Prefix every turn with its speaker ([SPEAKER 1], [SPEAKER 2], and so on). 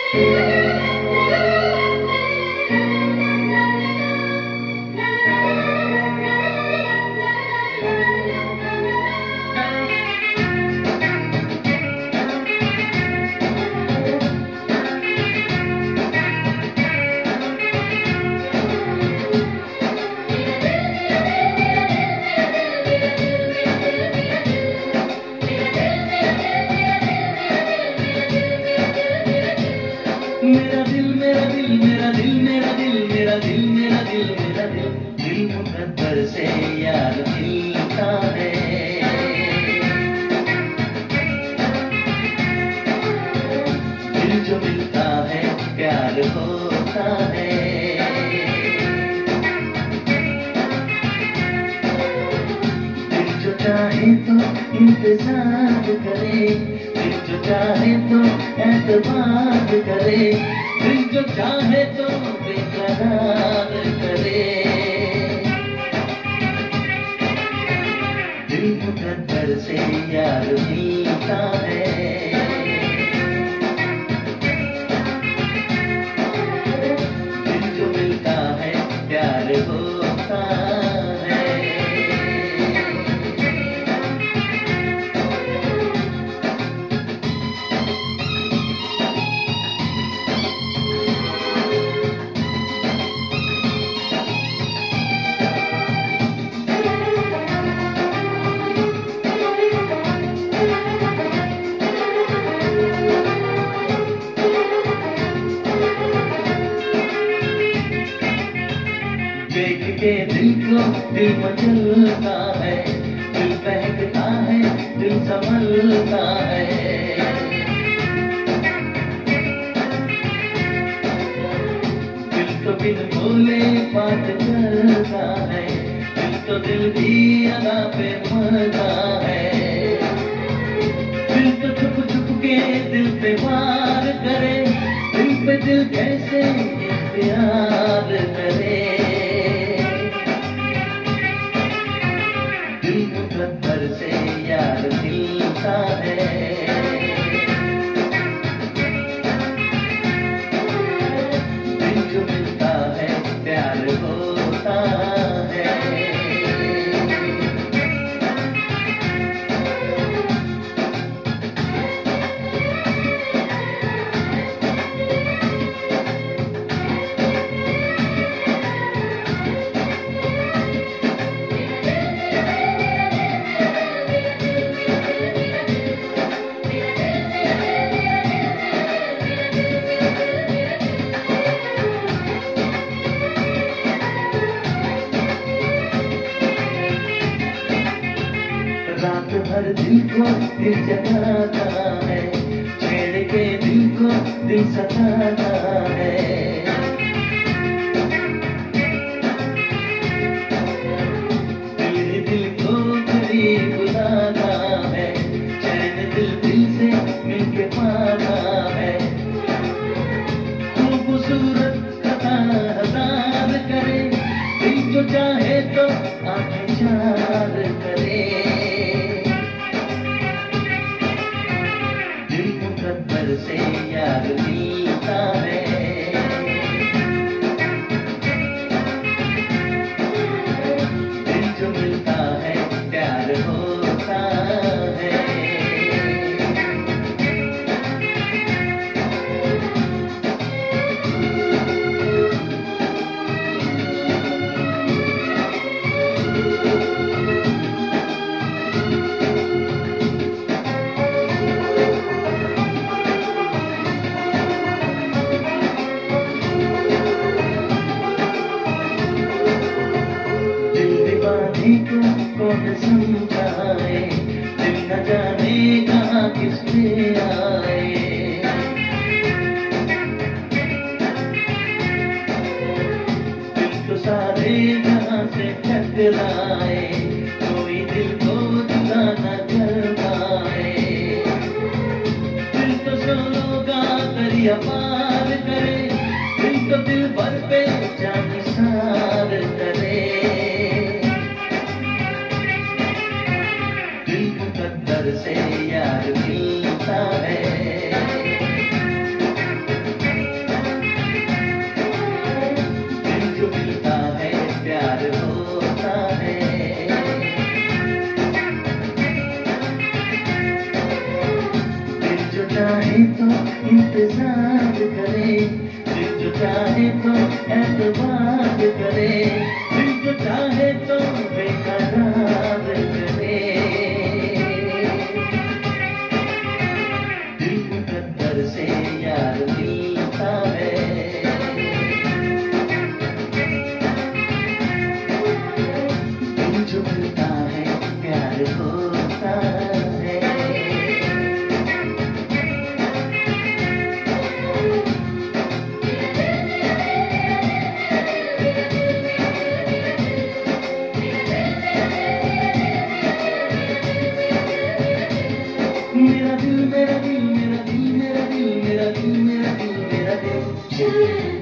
[SPEAKER 1] मेरा दिल मेरा दिल मेरा दिल मेरा दिल मेरा दिल मेरा दिल मेरा दिल दिल मुकद्दर से यार मिलता है। दिल जो मिलता है प्यार होता है। दिल जो चाहे तो इंतजार करे, दिल जो चाहे तो एतबार करे, दिल जो चाहे तो बेकरार करे। दिल मुकद्दर से यार मिलता है। दिल जो मिलता है प्यार होता है। देख के दिल को दिल मचलता है, दिल बहकता है, दिल संभलता है। दिल तो बिन बोले बात करता है, दिल तो दिल की अदा पे मरता है। दिल तो छुप छुप के दिल पे वार करे, दिल पे दिल कैसे प्यार करे। दिल मुकद्दर से यार मिलता है। दिल जो मिलता है प्यार होता है। रात भर दिल को दिल जगाता है, छेड़ के दिल को दिल सताता है। दिल ही दिल को करीब बुलाता है, चैन दिल दिल से मिलके पाता है। खूबसूरत खता हजार करे, दिल जो चाहे तो आंखें चार करे। मुकद्दर से यार मिलता है। दिल जो मिलता है प्यार होता है। को कौन समझाए, दिल न जाने कहाँ किसने आए। दिल तो सारे जहाँ से टकराए, कोई दिल को जुदा न कर पाए। दिल तो सोलों का दरिया पार करे, दिल तो दिल भर पे जानिसार करे। मुकद्दर से यार मिलता है। इंतजार करे, दिल जो चाहे तो एतबार करे, दिल जो चाहे तो बेकरार करे। दिल मुकद्दर से यार मिलता है, दिल जो मिलता है प्यार होता है। मेरा दिल मेरा दिल मेरा दिल मेरा दिल मेरा दिल मेरा दिल मेरा दिल।